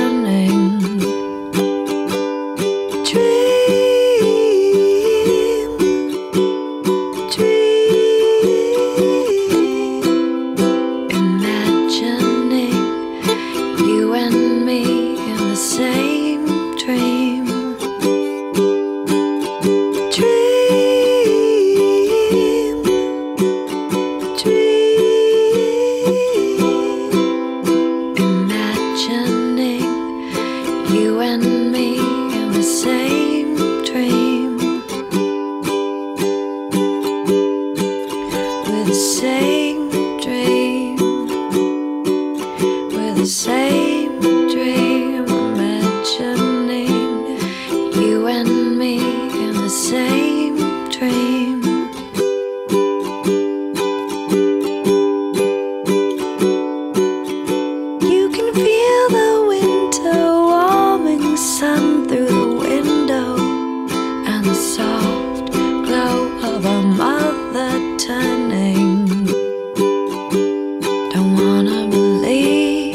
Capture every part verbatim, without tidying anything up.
imagining. Dream, dream, imagining you and me in the same dream. Dream, dream, imagining you and me in the same dream. With the same dream, with the same dream, imagining you and me in the same dream. You can feel the winter warming sun through the window and the soft glow of a mother turning. Don't wanna believe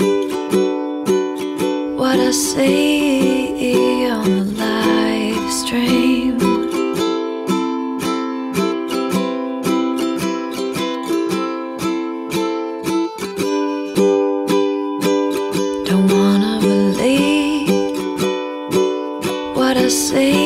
what I see on the live stream. Don't wanna believe what I see